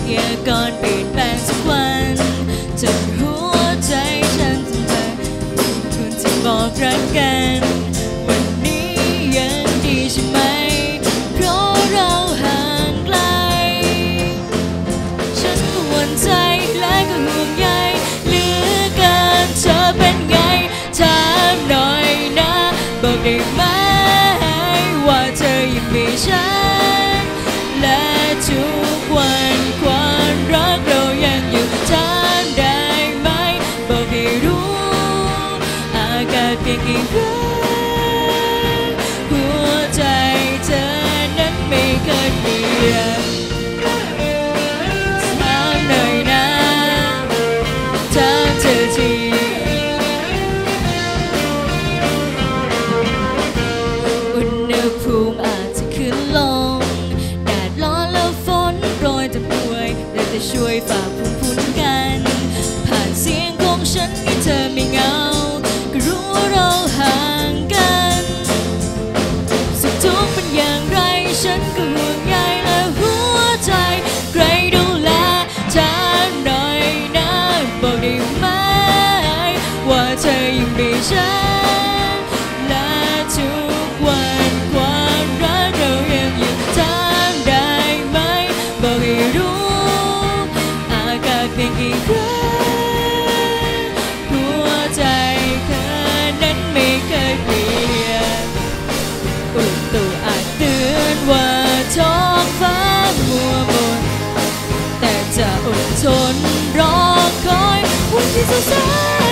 ยากรเปลี่ยนแปลงทุกวันจนหัวใจฉันทำไมคนที่บอกรักกันวันนี้ยังดีใช่ไหมเพราะเราห่างไกลฉันหวั่นใจและก็ห่วงใยเหลือเกินเธอเป็นไงถามหน่อยนะบอกได้ไหมว่าเธอยังมีฉันและทุกวันความรักเรายังอยู่ถามได้ไหมบอกให้รู้อากาศเปลี่ยนกี่ครั้งหัวใจเธอนั้นไม่เคยเปลี่ยนถามหน่อยนะถามเธอทีอุณหภูมิอาจจะขึ้นลงแดดร้อนแล้วฝนโปรยแต่ป่วยแต่จะช่วยฝ่าภูมิคุ้นกันผ่านเสียงของฉันให้เธอไม่เหงาก็รู้ว่าเราห่างกันสุขทุกข์เป็นอย่างไรฉันก็ห่วงใยและหัวใจใครดูแลถามหน่อยนะบอกได้ไหมว่าเธอยังมีฉันและทุกวันความรักเรายังอยู่ถามได้ไหมบอกให้รู้อากาศเปลี่ยนกี่ครั้งหัวใจเธอนั้นไม่เคยเปลี่ยนอุตุอาจเตือนว่าท้องฟ้ามัวมนแต่จะอดทนรอคอยวันที่สดใส